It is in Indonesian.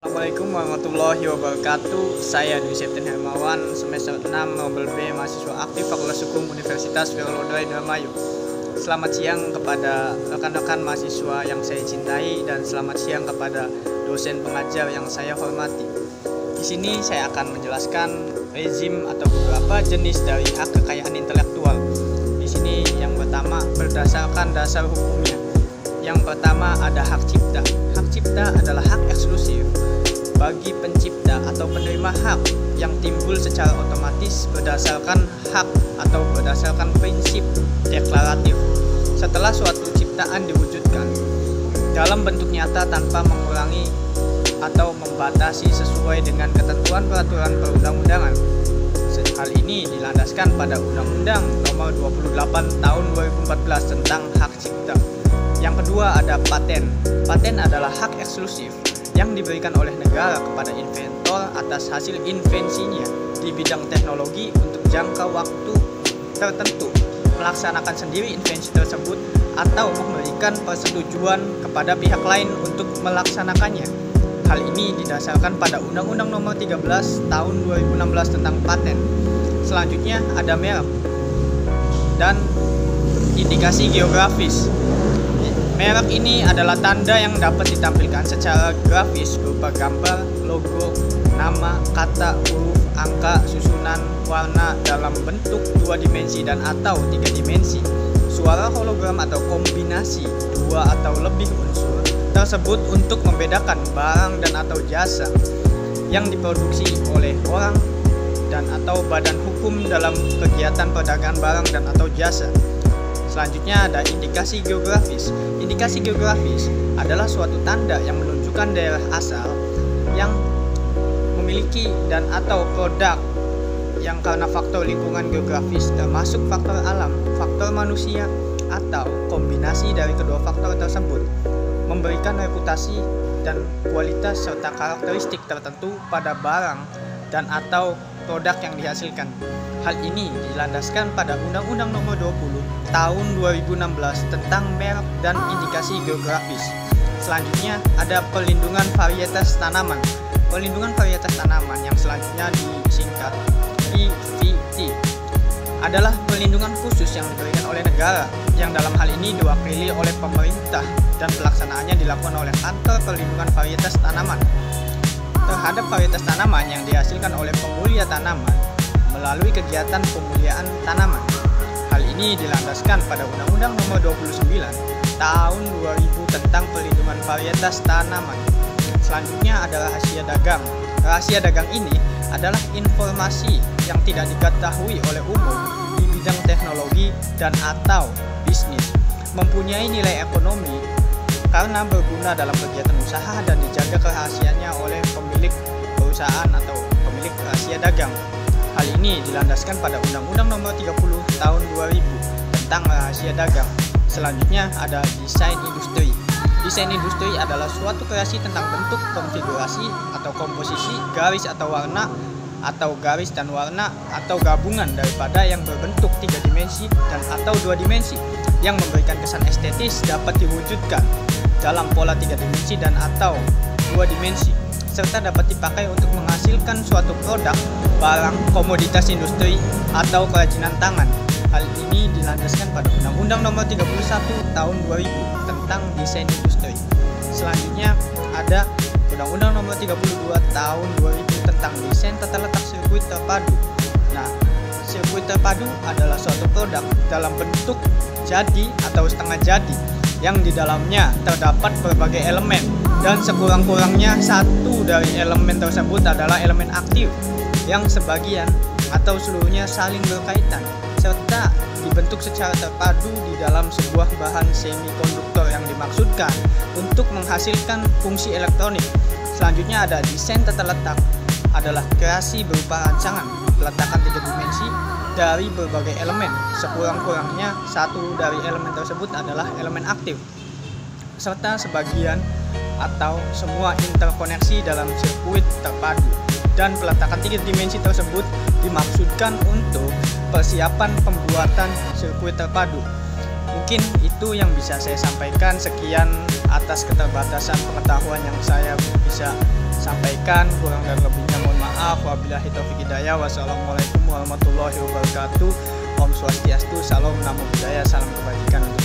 Assalamualaikum warahmatullahi wabarakatuh. Saya Dwi Septian Hermawan, semester 6 Nobel B, mahasiswa aktif Fakultas Hukum Universitas Veronodai Indramayu. Selamat siang kepada rekan-rekan mahasiswa yang saya cintai dan selamat siang kepada dosen pengajar yang saya hormati. Di sini saya akan menjelaskan rezim atau beberapa jenis dari hak kekayaan intelektual. Di sini yang pertama berdasarkan dasar hukumnya. Yang pertama ada hak cipta. Hak cipta adalah hak eksklusif bagi pencipta atau penerima hak yang timbul secara otomatis berdasarkan hak atau berdasarkan prinsip deklaratif setelah suatu ciptaan diwujudkan dalam bentuk nyata tanpa mengurangi atau membatasi sesuai dengan ketentuan peraturan perundang-undangan. Hal ini dilandaskan pada Undang-Undang Nomor 28 Tahun 2014 tentang hak cipta. Yang kedua ada paten. Paten adalah hak eksklusif yang diberikan oleh negara kepada inventor atas hasil invensinya di bidang teknologi untuk jangka waktu tertentu, melaksanakan sendiri invensi tersebut atau memberikan persetujuan kepada pihak lain untuk melaksanakannya. Hal ini didasarkan pada Undang-Undang Nomor 13 Tahun 2016 tentang paten. Selanjutnya ada merek dan indikasi geografis. Merek ini adalah tanda yang dapat ditampilkan secara grafis berupa gambar, logo, nama, kata, huruf, angka, susunan, warna dalam bentuk 2 dimensi dan atau 3 dimensi, suara hologram atau kombinasi 2 atau lebih unsur tersebut untuk membedakan barang dan atau jasa yang diproduksi oleh orang dan atau badan hukum dalam kegiatan perdagangan barang dan atau jasa. Selanjutnya ada indikasi geografis. Indikasi geografis adalah suatu tanda yang menunjukkan daerah asal yang memiliki dan atau produk yang karena faktor lingkungan geografis termasuk faktor alam, faktor manusia, atau kombinasi dari kedua faktor tersebut memberikan reputasi dan kualitas serta karakteristik tertentu pada barang dan atau produk yang dihasilkan. Hal ini dilandaskan pada Undang-Undang Nomor 20 Tahun 2016 tentang merek dan indikasi geografis. Selanjutnya ada perlindungan varietas tanaman. Perlindungan varietas tanaman yang selanjutnya disingkat PVT adalah perlindungan khusus yang diberikan oleh negara yang dalam hal ini diwakili oleh pemerintah dan pelaksanaannya dilakukan oleh Kantor Perlindungan Varietas Tanaman terhadap varietas tanaman yang dihasilkan oleh pemulia tanaman melalui kegiatan pemuliaan tanaman. Hal ini dilandaskan pada Undang-Undang Nomor 29 Tahun 2000 tentang perlindungan varietas tanaman. Selanjutnya ada rahasia dagang. Rahasia dagang ini adalah informasi yang tidak diketahui oleh umum di bidang teknologi dan atau bisnis, mempunyai nilai ekonomi karena berguna dalam kegiatan usaha dan dijaga kerahasiaannya oleh pemilik perusahaan atau pemilik rahasia dagang. Hal ini dilandaskan pada Undang-Undang Nomor 30 Tahun 2000 tentang rahasia dagang. Selanjutnya ada desain industri. Desain industri adalah suatu kreasi tentang bentuk, konfigurasi atau komposisi, garis atau warna atau garis dan warna atau gabungan daripada yang berbentuk 3 dimensi dan atau 2 dimensi yang memberikan kesan estetis dapat diwujudkan dalam pola 3 dimensi dan atau 2 dimensi serta dapat dipakai untuk menghasilkan suatu produk, barang, komoditas industri, atau kerajinan tangan. Hal ini dilandaskan pada Undang-Undang Nomor 31 Tahun 2000 tentang desain industri. Selanjutnya ada Undang-Undang Nomor 32 Tahun 2000 tentang desain tata letak sirkuit terpadu. Nah, sirkuit terpadu adalah suatu produk dalam bentuk jadi atau setengah jadi yang di dalamnya terdapat berbagai elemen dan sekurang-kurangnya satu dari elemen tersebut adalah elemen aktif yang sebagian atau seluruhnya saling berkaitan serta dibentuk secara terpadu di dalam sebuah bahan semikonduktor yang dimaksudkan untuk menghasilkan fungsi elektronik. Selanjutnya ada desain tata letak adalah kreasi berupa rancangan peletakan 3 dimensi dari berbagai elemen, sekurang-kurangnya satu dari elemen tersebut adalah elemen aktif serta sebagian atau semua interkoneksi dalam sirkuit terpadu. Dan peletakan 3 dimensi tersebut dimaksudkan untuk persiapan pembuatan sirkuit terpadu. Mungkin itu yang bisa saya sampaikan. Sekian atas keterbatasan pengetahuan yang saya bisa sampaikan. Kurang dan lebihnya mohon maaf. Wabillahi taufiq hidayah. Wassalamualaikum warahmatullahi wabarakatuh. Om Swastiastu, salam, namo buddhaya, salam kebajikan.